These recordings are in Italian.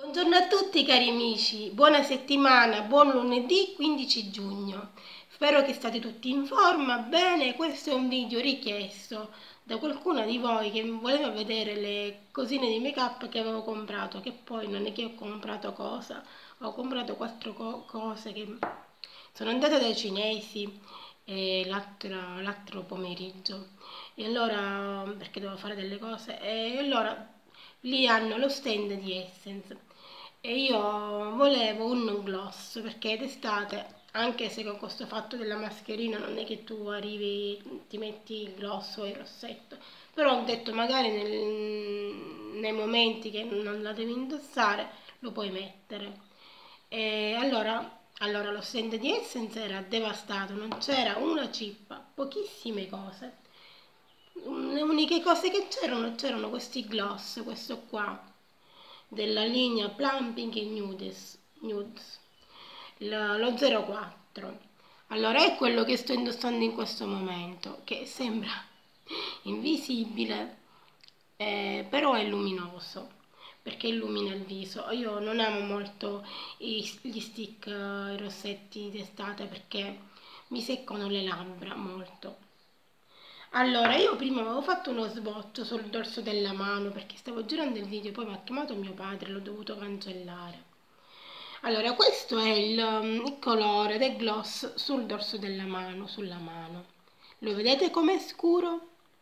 Buongiorno a tutti cari amici, buona settimana, buon lunedì 15 giugno. Spero che state tutti in forma. Bene, questo è un video richiesto da qualcuno di voi che voleva vedere le cosine di make up che avevo comprato, che poi non è che ho comprato cosa, ho comprato quattro cose che sono andata dai cinesi l'altro pomeriggio e allora perché devo fare delle cose e allora lì hanno lo stand di Essence e io volevo un gloss perché d'estate, anche se con questo fatto della mascherina non è che tu arrivi, ti metti il gloss o il rossetto, però ho detto magari nei momenti che non la devi indossare lo puoi mettere. E allora lo stand di Essence era devastato, non c'era una cippa, pochissime cose. Le uniche cose che c'erano questi gloss, questo qua della linea Plumping e Nudes, lo 04. Allora è quello che sto indossando in questo momento, che sembra invisibile, però è luminoso perché illumina il viso. Io non amo molto gli stick, i rossetti d'estate perché mi seccano le labbra molto. Allora, io prima avevo fatto uno swatch sul dorso della mano perché stavo girando il video, poi mi ha chiamato mio padre, l'ho dovuto cancellare. Allora, questo è il colore del gloss sul dorso della mano, sulla mano. Lo vedete com'è scuro?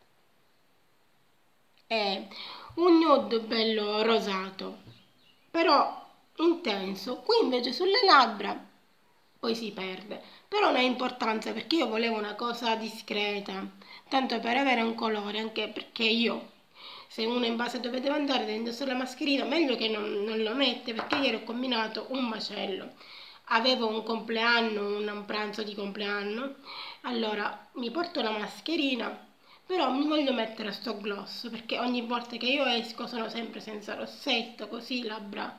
È un nude bello rosato, però intenso. Qui invece sulle labbra poi si perde, però non ha importanza perché io volevo una cosa discreta, tanto per avere un colore, anche perché io se uno in base dove deve andare deve indossare la mascherina, meglio che non lo mette perché ieri ho combinato un macello. Avevo un compleanno, un pranzo di compleanno, allora mi porto la mascherina, però mi voglio mettere sto gloss perché ogni volta che io esco sono sempre senza rossetto, così labbra,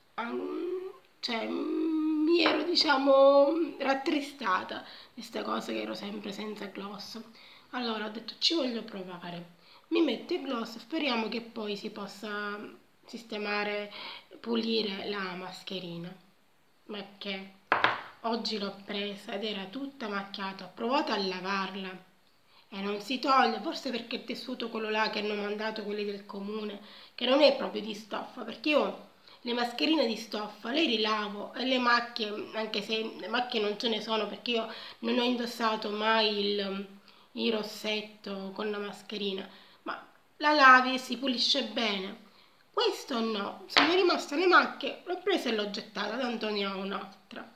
cioè mi ero diciamo rattristata di questa cosa che ero sempre senza gloss. Allora ho detto ci voglio provare, mi metto il gloss, speriamo che poi si possa sistemare, pulire la mascherina. Ma che oggi l'ho presa ed era tutta macchiata, ho provato a lavarla e non si toglie, forse perché il tessuto quello là che hanno mandato quelli del comune, che non è proprio di stoffa, perché io le mascherine di stoffa le rilavo e le macchie, anche se le macchie non ce ne sono perché io non ho indossato mai il rossetto con la mascherina, ma la lavi e si pulisce bene. Questo no, sono rimaste le macchie, l'ho presa e l'ho gettata, tanto ne ho un'altra.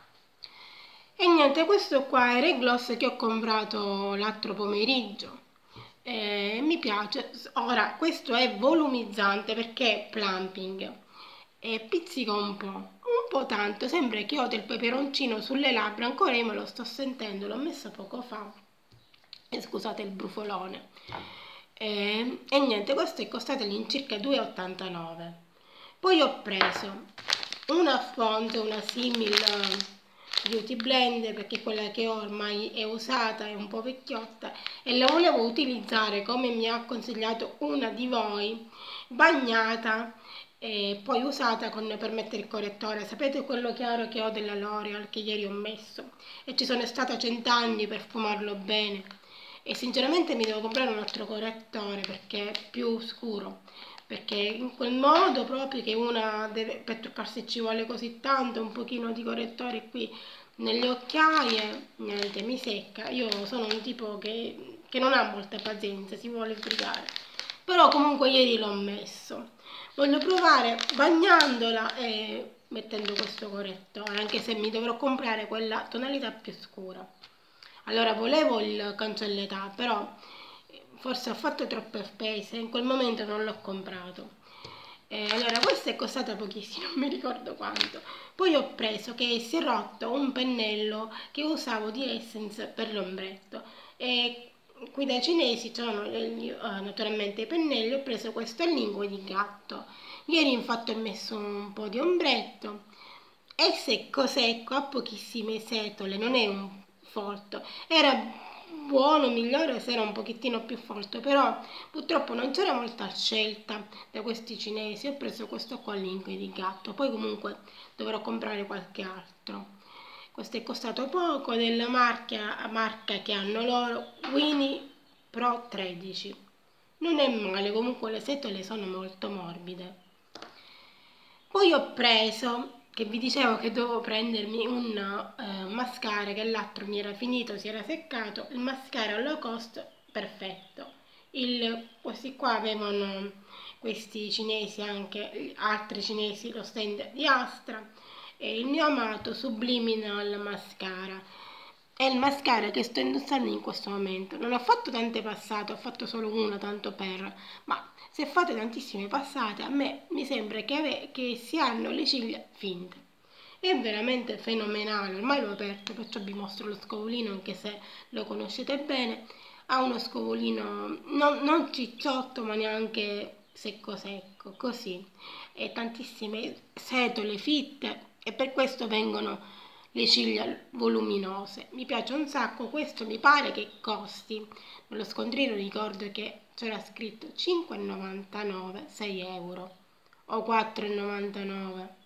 E niente, questo qua era il gloss che ho comprato l'altro pomeriggio. Mi piace. Ora, questo è volumizzante perché è plumping e pizzica un po' tanto. Sembra che ho del peperoncino sulle labbra, ancora io me lo sto sentendo, l'ho messa poco fa. E scusate il brufolone. E niente, questo è costato all'incirca 2,89. Poi ho preso una fonte, una simil beauty blender perché quella che ho ormai è usata, è un po' vecchiotta e la volevo utilizzare come mi ha consigliato una di voi, bagnata e poi usata per mettere il correttore. Sapete quello chiaro che ho della L'Oreal che ieri ho messo e ci sono stata 100 anni per sfumarlo bene e sinceramente mi devo comprare un altro correttore perché è più scuro, perché in quel modo proprio che una deve, per truccarsi ci vuole così tanto, un pochino di correttore qui nelle occhiaie, niente, mi secca. Io sono un tipo che non ha molta pazienza, si vuole sbrigare, però comunque ieri l'ho messo. Voglio provare bagnandola e mettendo questo correttore, anche se mi dovrò comprare quella tonalità più scura. Allora volevo il cancelletà, però forse ho fatto troppe spese, in quel momento non l'ho comprato. Allora questa è costata pochissimo, non mi ricordo quanto. Poi ho preso che si è rotto un pennello che usavo di Essence per l'ombretto e qui dai cinesi sono naturalmente i pennelli. Ho preso questo a lingue di gatto. Ieri infatti ho messo un po' di ombretto, è secco secco, ha pochissime setole, non è un folto, era buono, migliore se era un pochettino più folto, però purtroppo non c'era molta scelta da questi cinesi. Ho preso questo qua all'Inque di gatto, poi comunque dovrò comprare qualche altro. Questo è costato poco, della marca che hanno loro, Winnie Pro 13. Non è male, comunque le setole sono molto morbide. Poi ho preso, che vi dicevo che dovevo prendermi un mascara, che l'altro mi era finito, si era seccato, il mascara low cost perfetto. Questi qua avevano, questi cinesi, anche altri cinesi, lo stand di Astra, e il mio amato Subliminal Mascara. È il mascara che sto indossando in questo momento. Non ho fatto tante passate, ho fatto solo una tanto per, ma se fate tantissime passate, a me mi sembra che si hanno le ciglia finte. È veramente fenomenale, ormai l'ho aperto, perciò vi mostro lo scovolino, anche se lo conoscete bene. Ha uno scovolino non cicciotto, ma neanche secco secco, così. E tantissime setole fitte, e per questo vengono le ciglia voluminose. Mi piace un sacco. Questo mi pare che costi, nello scontrino ricordo che c'era scritto 5,99, 6 euro o 4,99.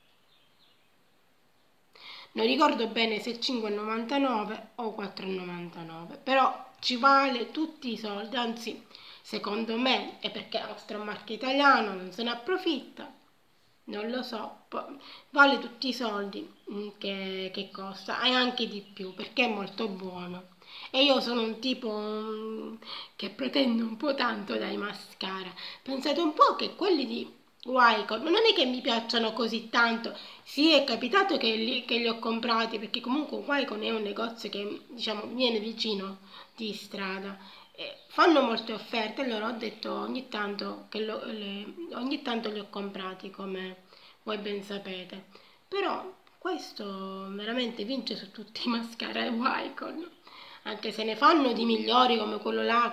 Non ricordo bene se 5,99 o 4,99, però ci vale tutti i soldi, anzi secondo me è perché è la nostra marca italiana, non se ne approfitta, non lo so, vale tutti i soldi che costa e anche di più perché è molto buono. E io sono un tipo che pretende un po' tanto dai mascara. Pensate un po' che quelli di Wycon non è che mi piacciono così tanto. Sì, è capitato che li ho comprati perché comunque Wycon è un negozio che diciamo viene vicino di strada. Fanno molte offerte, allora ho detto ogni tanto ogni tanto li ho comprati, come voi ben sapete. Però questo veramente vince su tutti i mascara Wycon, anche se ne fanno di migliori come quello là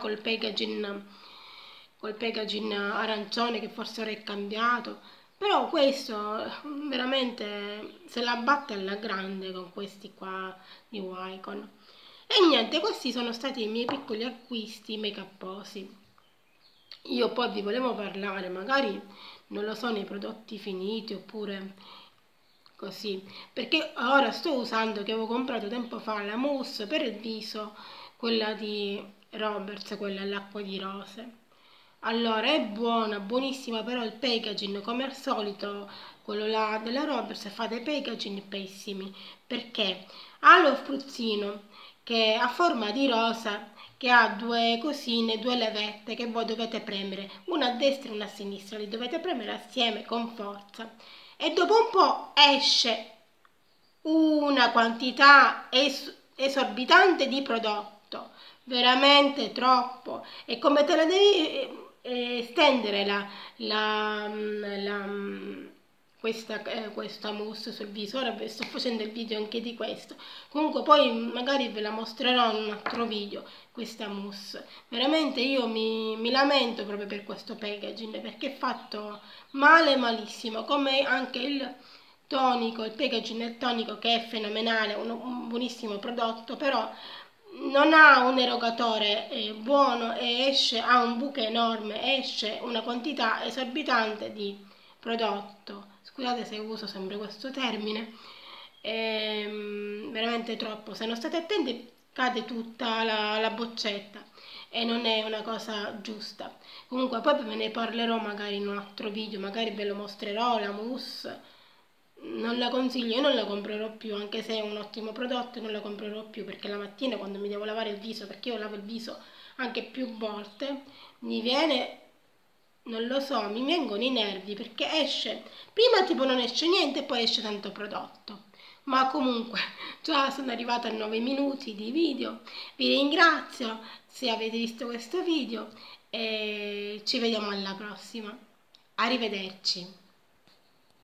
col packaging arancione, che forse ora è cambiato, però questo veramente se la batte alla grande con questi qua di Wycon. E niente, questi sono stati i miei piccoli acquisti make-uposi. Io poi vi volevo parlare, magari non lo so, nei prodotti finiti oppure così, perché ora sto usando, che avevo comprato tempo fa, la mousse per il viso, quella di Roberts, quella all'acqua di rose. Allora è buona, buonissima, però il packaging, come al solito, quello là della Roberts fa dei packaging pessimi, perché ha lo spruzzino che ha forma di rosa, che ha due cosine, due levette che voi dovete premere, una a destra e una a sinistra, li dovete premere assieme con forza e dopo un po' esce una quantità esorbitante di prodotto, veramente troppo, e come te la devi stendere questa mousse sul viso. Ora vi sto facendo il video anche di questo, comunque poi magari ve la mostrerò in un altro video, questa mousse. Veramente io mi lamento proprio per questo packaging, perché è fatto male, malissimo, come anche il tonico, il packaging del tonico, che è fenomenale, un buonissimo prodotto, però non ha un erogatore buono e ha un buco enorme, esce una quantità esorbitante di prodotto. Scusate se uso sempre questo termine, veramente troppo. Se non state attenti cade tutta la boccetta e non è una cosa giusta. Comunque poi ve ne parlerò magari in un altro video, magari ve lo mostrerò, la mousse. Non la consiglio, io non la comprerò più, anche se è un ottimo prodotto, non la comprerò più, perché la mattina quando mi devo lavare il viso, perché io lavo il viso anche più volte, mi viene, non lo so, mi vengono i nervi, perché esce, prima tipo non esce niente e poi esce tanto prodotto. Ma comunque già sono arrivata a 9 minuti di video, vi ringrazio se avete visto questo video e ci vediamo alla prossima. Arrivederci.